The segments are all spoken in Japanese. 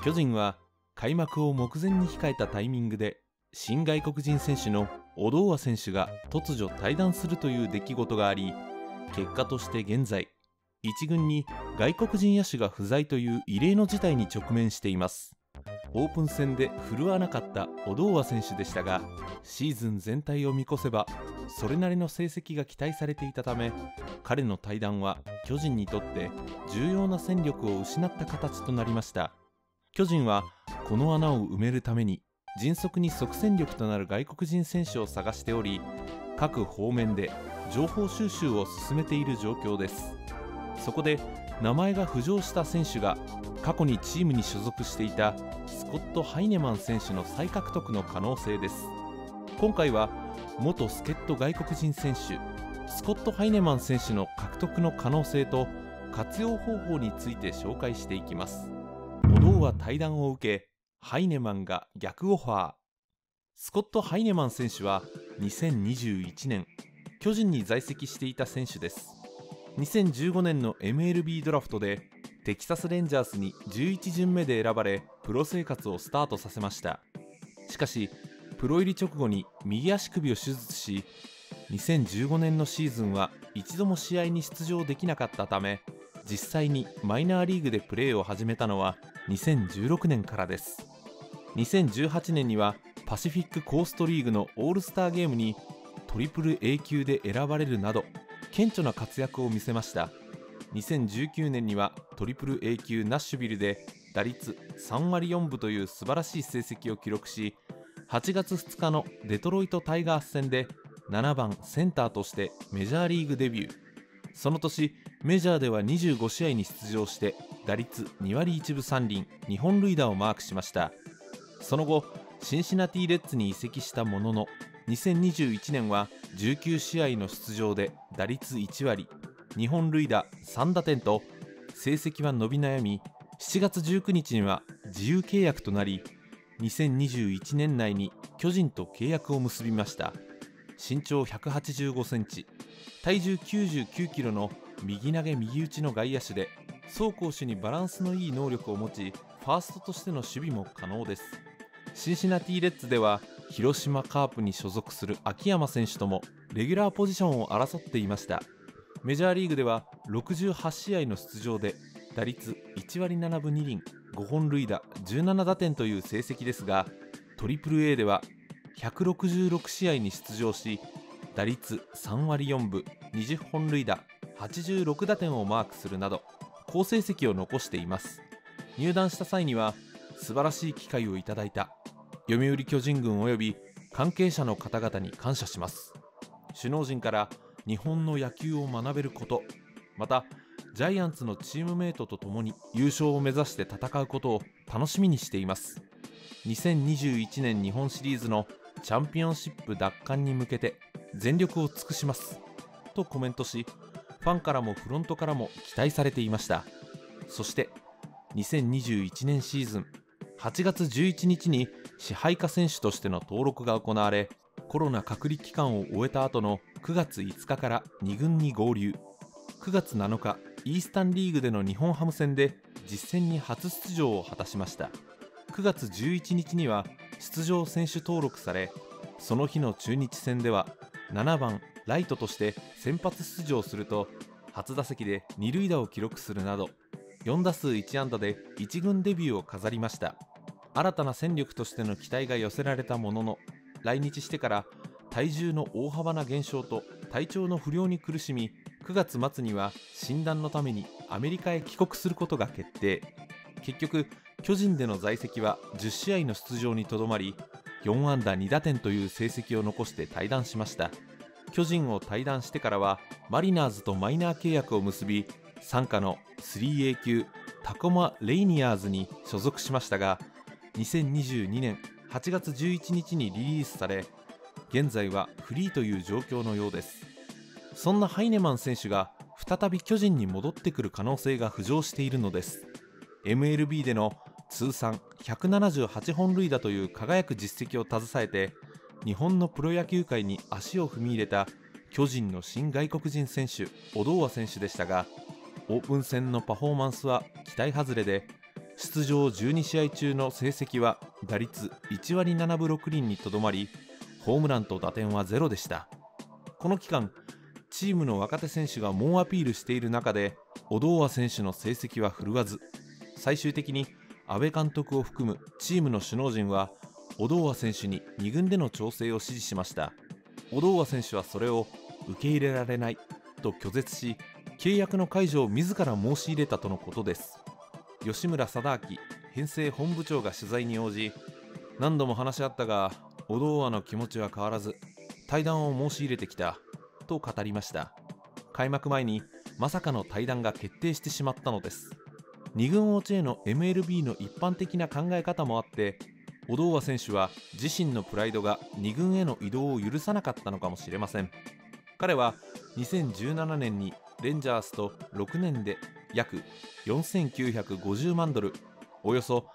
巨人は開幕を目前に控えたタイミングで新外国人選手の小堂和選手が突如退団するという出来事があり、結果として現在1軍に外国人野手が不在という異例の事態に直面しています。オープン戦で振るわなかった小堂和選手でしたが、シーズン全体を見越せばそれなりの成績が期待されていたため、彼の退団は巨人にとって重要な戦力を失った形となりました。巨人はこの穴を埋めるために迅速に即戦力となる外国人選手を探しており、各方面で情報収集を進めている状況です。そこで名前が浮上した選手が過去にチームに所属していたスコット・ハイネマン選手の再獲得の可能性です。今回は元助っ人外国人選手スコット・ハイネマン選手の獲得の可能性と活用方法について紹介していきます。小堂は退団を受け、ハイネマンが逆オファー。スコット・ハイネマン選手は2021年巨人に在籍していた選手です。2015年の MLB ドラフトでテキサスレンジャースに11巡目で選ばれ、プロ生活をスタートさせました。しかしプロ入り直後に右足首を手術し、2015年のシーズンは一度も試合に出場できなかったため、実際にマイナーリーグでプレーを始めたのは2016年からです。2018年にはパシフィックコーストリーグのオールスターゲームにトリプル A 級で選ばれるなど顕著な活躍を見せました。2019年にはトリプル A 級ナッシュビルで打率3割4分という素晴らしい成績を記録し、8月2日のデトロイトタイガース戦で7番センターとしてメジャーリーグデビュー。その年メジャーでは25試合に出場して打率2割1分3厘2本塁打をマークしました。その後シンシナティレッズに移籍したものの、2021年は19試合の出場で打率1割2本塁打3打点と成績は伸び悩み、7月19日には自由契約となり、2021年内に巨人と契約を結びました。身長185センチ、体重99キロの右投げ右打ちの外野手で、走攻守にバランスのいい能力を持ち、ファーストとしての守備も可能です。シンシナティレッズでは広島カープに所属する秋山選手ともレギュラーポジションを争っていました。メジャーリーグでは68試合の出場で打率1割7分2厘5本塁打17打点という成績ですが、トリプル A では166試合に出場し、打率3割4分20本塁打86打点をマークするなど好成績を残しています。入団した際には素晴らしい機会をいただいた。読売巨人軍および関係者の方々に感謝します。首脳陣から日本の野球を学べること、またジャイアンツのチームメイトと共に優勝を目指して戦うことを楽しみにしています。2021年日本シリーズのチャンピオンシップ奪還に向けて全力を尽くしますとコメントし、ファンからもフロントからも期待されていました。そして2021年シーズン8月11日に支配下選手としての登録が行われ、コロナ隔離期間を終えた後の9月5日から2軍に合流。9月7日イースタンリーグでの日本ハム戦で実戦に初出場を果たしました。9月11日には出場選手登録され、その日の中日戦では7番ライトとして先発出場すると、初打席で二塁打を記録するなど4打数1安打で1軍デビューを飾りました。新たな戦力としての期待が寄せられたものの、来日してから体重の大幅な減少と体調の不良に苦しみ、9月末には診断のためにアメリカへ帰国することが決定。結局巨人での在籍は10試合の出場にとどまり、4安打2打点という成績を残して退団しました。巨人を退団してからはマリナーズとマイナー契約を結び、傘下の 3A 級タコマレイニアーズに所属しましたが、2022年8月11日にリリースされ、現在はフリーという状況のようです。そんなハイネマン選手が再び巨人に戻ってくる可能性が浮上しているのです。 MLB での通算178本塁打という輝く実績を携えて日本のプロ野球界に足を踏み入れた巨人の新外国人選手小堂和選手でしたが、オープン戦のパフォーマンスは期待外れで、 出場12試合中の成績は打率1割7分6厘にとどまり、ホームランと打点はゼロでした。この期間、チームの若手選手が猛アピールしている中で、小堂和選手の成績は振るわず、最終的に阿部監督を含むチームの首脳陣は小堂和選手に2軍での調整を指示しました。小堂和選手はそれを受け入れられないと拒絶し、契約の解除を自ら申し入れたとのことです。吉村貞明編成本部長が取材に応じ、何度も話し合ったが小堂和の気持ちは変わらず退団を申し入れてきたと語りました。開幕前にまさかの退団が決定してしまったのです。2軍落ちへの MLB の一般的な考え方もあって、小堂和選手は自身のプライドが2軍への移動を許さなかったのかもしれません。彼は2017年にレンジャースと6年で約4950万ドル、およそ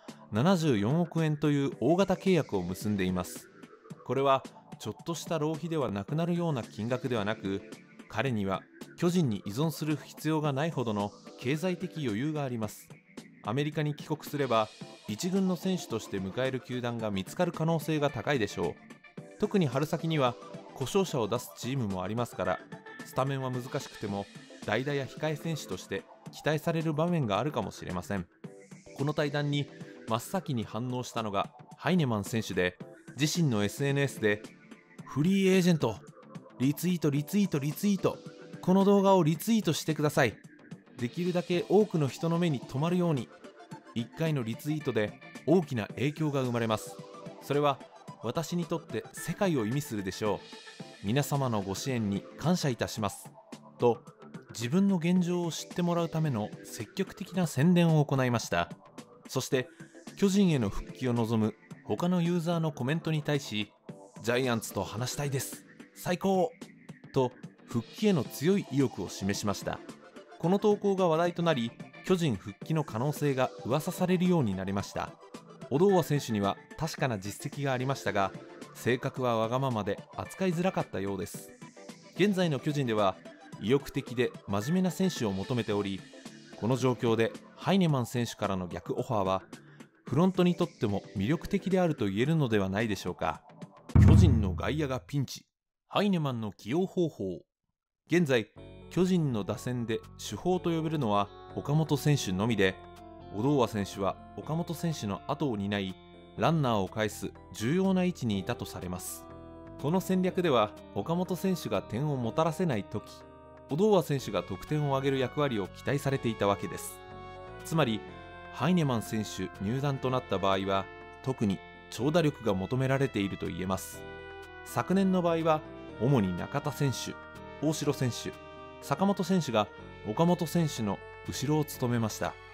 74億円という大型契約を結んでいます。これはちょっとした浪費ではなくなるような金額ではなく、彼には巨人に依存する必要がないほどの経済的余裕があります。アメリカに帰国すれば一軍の選手として迎える球団が見つかる可能性が高いでしょう。特に春先には故障者を出すチームもありますから、スタメンは難しくても代打や控え選手として期待される場面があるかもしれません。この対談に真っ先に反応したのがハイネマン選手で、自身の SNS でフリーエージェント、リツイートリツイートリツイート、この動画をリツイートしてください、できるだけ多くの人の目に留まるように、1回のリツイートで大きな影響が生まれます。それは私にとって世界を意味するでしょう。皆様のご支援に感謝いたしますと、自分の現状を知ってもらうための積極的な宣伝を行いました。そして巨人への復帰を望む他のユーザーのコメントに対し、ジャイアンツと話したいです、最高と復帰への強い意欲を示しました。この投稿が話題となり、巨人復帰の可能性が噂されるようになりました。小堂和選手には確かな実績がありましたが、性格はわがままで扱いづらかったようです。現在の巨人では意欲的で真面目な選手を求めており、この状況でハイネマン選手からの逆オファーはフロントにとっても魅力的であると言えるのではないでしょうか。巨人の外野がピンチ、ハイネマンの起用方法。現在巨人の打線で主砲と呼べるのは岡本選手のみで、小堂和選手は岡本選手の後を担い、ランナーを返す重要な位置にいたとされます。この戦略では岡本選手が点をもたらせないとき、小堂和選手が得点を挙げる役割を期待されていたわけです。つまりハイネマン選手入団となった場合は、特に長打力が求められていると言えます。昨年の場合は主に中田選手、大城選手、坂本選手が岡本選手の後ろを務めました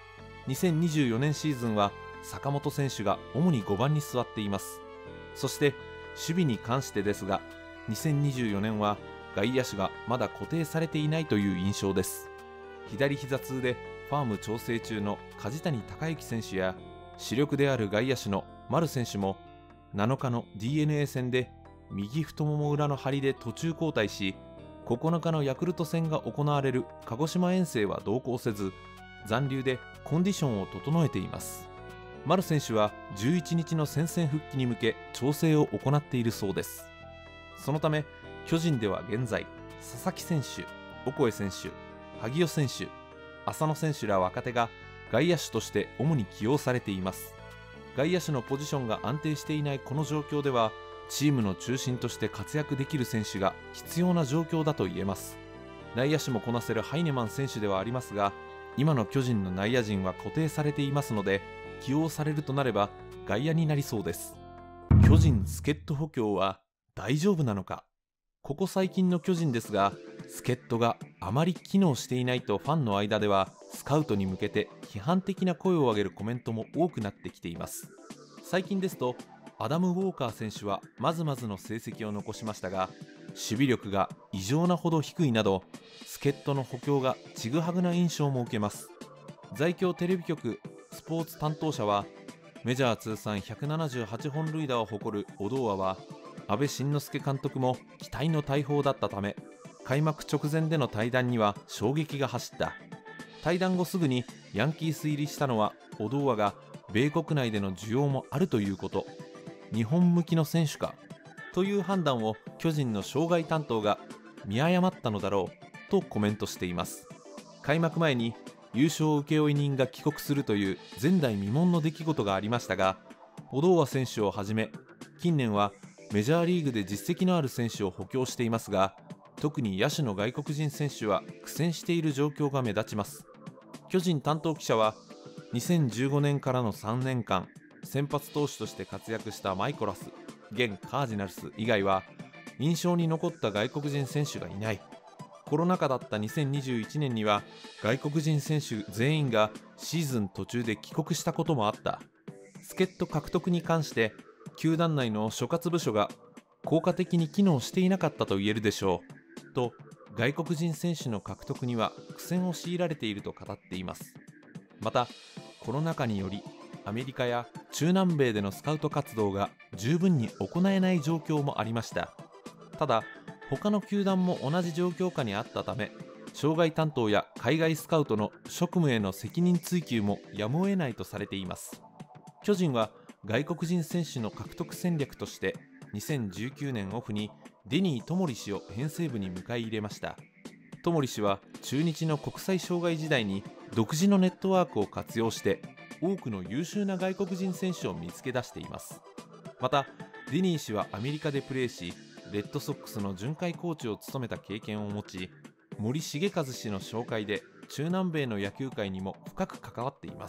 。2024年シーズンは坂本選手が主に5番に座っています。そして守備に関してですが、2024年は外野手がまだ固定されていないという印象です。左膝痛でファーム調整中の梶谷隆幸選手や、主力である外野手の丸選手も7日の DNA 戦で右太もも裏の張りで途中交代し、9日のヤクルト戦が行われる鹿児島遠征は同行せず、残留でコンディションを整えています。丸選手は11日の戦線復帰に向け調整を行っているそうです。そのため巨人では現在、佐々木選手、オコエ選手、萩尾選手、浅野選手ら若手が外野手として主に起用されています。外野手のポジションが安定していないこの状況では、チームの中心として活躍できる選手が必要な状況だと言えます。内野手もこなせるハイネマン選手ではありますが、今の巨人の内野陣は固定されていますので、起用されるとなれば外野になりそうです。巨人助っ人補強は大丈夫なのか。ここ最近の巨人ですが、助っ人があまり機能していないとファンの間ではスカウトに向けて批判的な声を上げるコメントも多くなってきています。最近ですとアダム・ウォーカー選手はまずまずの成績を残しましたが、守備力が異常なほど低いなど、助っ人の補強がちぐはぐな印象も受けます。在京テレビ局スポーツ担当者は、メジャー通算178本塁打を誇る小堂和は阿部慎之助監督も期待の大砲だったため、開幕直前での対談には衝撃が走った。対談後すぐにヤンキース入りしたのはオドーアが米国内での需要もあるということ、日本向きの選手かという判断を巨人の障害担当が見誤ったのだろうとコメントしています。開幕前に優勝請負人が帰国するという前代未聞の出来事がありましたが、オドーア選手をはじめ近年はメジャーリーグで実績のある選手を補強していますが、特に野手の外国人選手は苦戦している状況が目立ちます。巨人担当記者は、2015年からの3年間先発投手として活躍したマイコラス現カージナルス以外は印象に残った外国人選手がいない。コロナ禍だった2021年には外国人選手全員がシーズン途中で帰国したこともあった。助っ人獲得に関して球団内の所轄部署が効果的に機能していなかったと言えるでしょうと、外国人選手の獲得には苦戦を強いられていると語っています。またコロナ禍によりアメリカや中南米でのスカウト活動が十分に行えない状況もありました。ただ他の球団も同じ状況下にあったため、障害担当や海外スカウトの職務への責任追及もやむを得ないとされています。巨人は外国人選手の獲得戦略として2019年オフにデニー・トモリ氏を編成部に迎え入れました。トモリ氏は中日の国際障害時代に独自のネットワークを活用して多くの優秀な外国人選手を見つけ出しています。またデニー氏はアメリカでプレーし、レッドソックスの巡回コーチを務めた経験を持ち、森重和氏の紹介で中南米の野球界にも深く関わっています。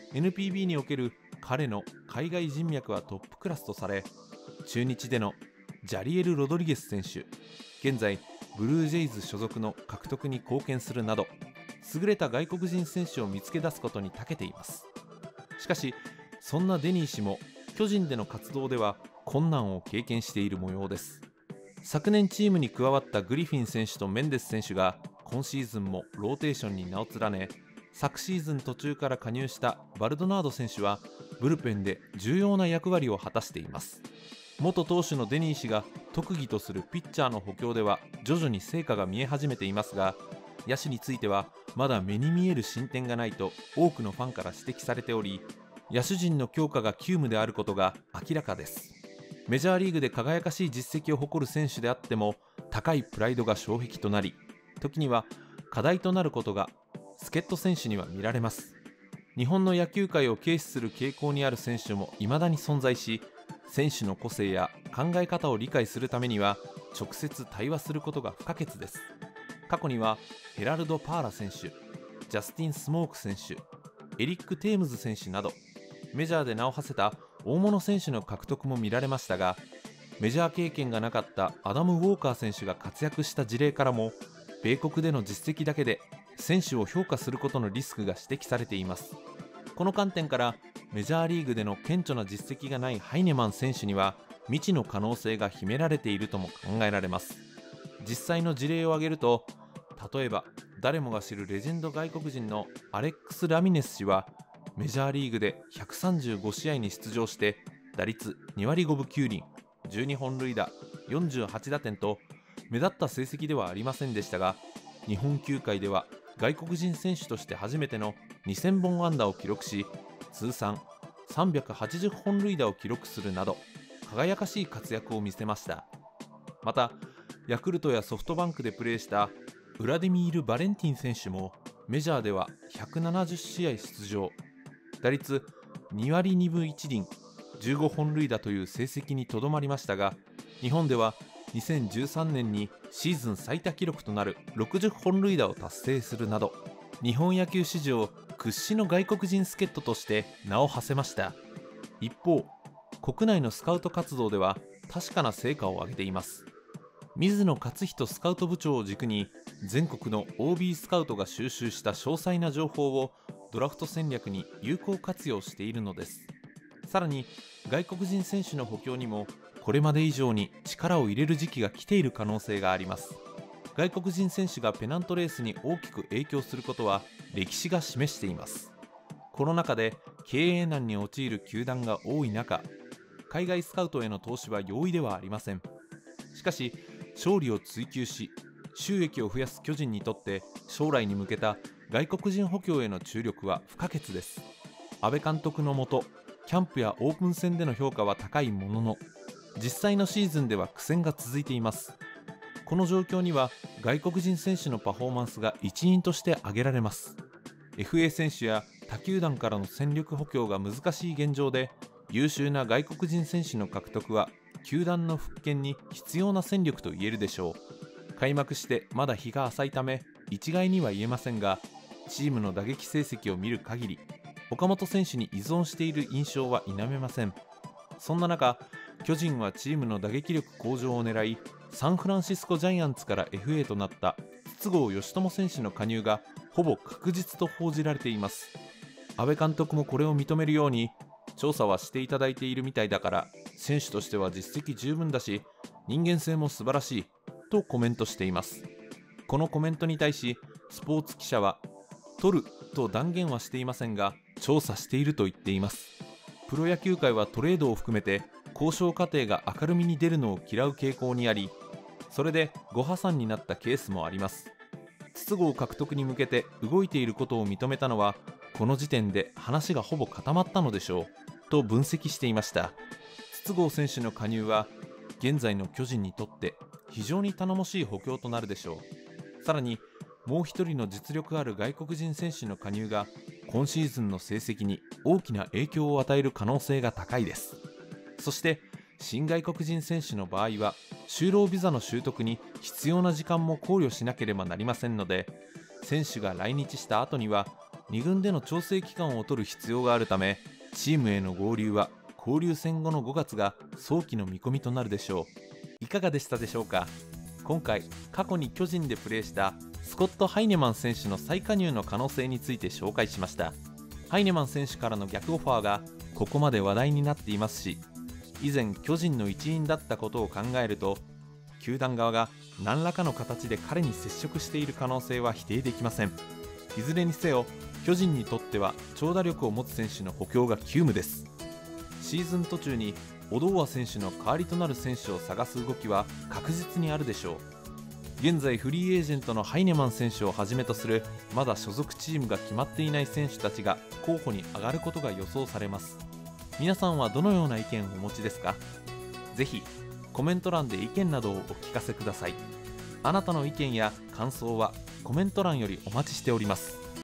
NPB における彼の海外人脈はトップクラスとされ、中日でのジャリエル・ロドリゲス選手、現在ブルージェイズ所属の獲得に貢献するなど、優れた外国人選手を見つけ出すことに長けています。しかしそんなデニー氏も巨人での活動では困難を経験している模様です。昨年チームに加わったグリフィン選手とメンデス選手が今シーズンもローテーションに名を連ね、昨シーズン途中から加入したバルドナード選手はブルペンで重要な役割を果たしています。元投手のデニー氏が特技とするピッチャーの補強では徐々に成果が見え始めていますが、野手についてはまだ目に見える進展がないと多くのファンから指摘されており、野手陣の強化が急務であることが明らかです。メジャーリーグで輝かしい実績を誇る選手であっても、高いプライドが障壁となり、時には課題となることが助っ人選手には見られます。日本の野球界を軽視する傾向にある選手も未だに存在し、選手の個性や考え方を理解するためには直接対話することが不可欠です。過去にはヘラルド・パーラ選手、ジャスティン・スモーク選手、エリック・テームズ選手などメジャーで名を馳せた大物選手の獲得も見られましたが、メジャー経験がなかったアダム・ウォーカー選手が活躍した事例からも、米国での実績だけで選手を評価することのリスクが指摘されています。この観点からメジャーリーグでの顕著な実績がないハイネマン選手には未知の可能性が秘められているとも考えられます。実際の事例を挙げると、例えば誰もが知るレジェンド外国人のアレックス・ラミネス氏はメジャーリーグで135試合に出場して打率2割5分9厘、12本塁打、48打点と目立った成績ではありませんでしたが、日本球界では外国人選手として初めての2000本安打を記録し、通算380本塁打を記録するなど輝かしい活躍を見せました。またヤクルトやソフトバンクでプレーしたウラディミール・バレンティン選手もメジャーでは170試合出場、打率2割2分1厘、15本塁打という成績にとどまりましたが、日本では2013年にシーズン最多記録となる60本塁打を達成するなど、日本野球史上屈指の外国人助っ人として名を馳せました。一方、国内のスカウト活動では確かな成果を上げています。水野勝人スカウト部長を軸に全国の OB スカウトが収集した詳細な情報をドラフト戦略に有効活用しているのです。さらに外国人選手の補強にもこれまで以上に力を入れる時期が来ている可能性があります。外国人選手がペナントレースに大きく影響することは歴史が示しています。コロナ禍で経営難に陥る球団が多い中、海外スカウトへの投資は容易ではありません。しかし勝利を追求し収益を増やす巨人にとって、将来に向けた外国人補強への注力は不可欠です。 阿部監督のもとキャンプやオープン戦での評価は高いものの、実際のシーズンでは苦戦が続いています。この状況には外国人選手のパフォーマンスが一因として挙げられます。 FA 選手や他球団からの戦力補強が難しい現状で、優秀な外国人選手の獲得は球団の復権に必要な戦力と言えるでしょう。開幕してまだ日が浅いため一概には言えませんが、チームの打撃成績を見る限り岡本選手に依存している印象は否めません。そんな中、巨人はチームの打撃力向上を狙い、サンフランシスコジャイアンツから FA となった筒香嘉智選手の加入がほぼ確実と報じられています。阿部監督もこれを認めるように、調査はしていただいているみたいだから選手としては実績十分だし人間性も素晴らしいとコメントしています。このコメントに対しスポーツ記者は、取ると断言はしていませんが調査していると言っています。プロ野球界はトレードを含めて交渉過程が明るみに出るのを嫌う傾向にあり、それでご破産になったケースもあります。筒香獲得に向けて動いていることを認めたのは、この時点で話がほぼ固まったのでしょうと分析していました。筒香選手の加入は現在の巨人にとって非常に頼もしい補強となるでしょう。さらにもう一人の実力ある外国人選手の加入が今シーズンの成績に大きな影響を与える可能性が高いです。そして新外国人選手の場合は就労ビザの習得に必要な時間も考慮しなければなりませんので、選手が来日した後には2軍での調整期間を取る必要があるため、チームへの合流は交流戦後の5月が早期の見込みとなるでしょう。いかがでしたでしょうか。今回過去に巨人でプレーしたスコット・ハイネマン選手の再加入の可能性について紹介しました。ハイネマン選手からの逆オファーがここまで話題になっていますし、以前巨人の一員だったことを考えると、球団側が何らかの形で彼に接触している可能性は否定できません。いずれにせよ巨人にとっては長打力を持つ選手の補強が急務です。シーズン途中にオドーア選手の代わりとなる選手を探す動きは確実にあるでしょう。現在フリーエージェントのハイネマン選手をはじめとするまだ所属チームが決まっていない選手たちが候補に上がることが予想されます。皆さんはどのような意見をお持ちですか。ぜひコメント欄で意見などをお聞かせください。あなたの意見や感想はコメント欄よりお待ちしております。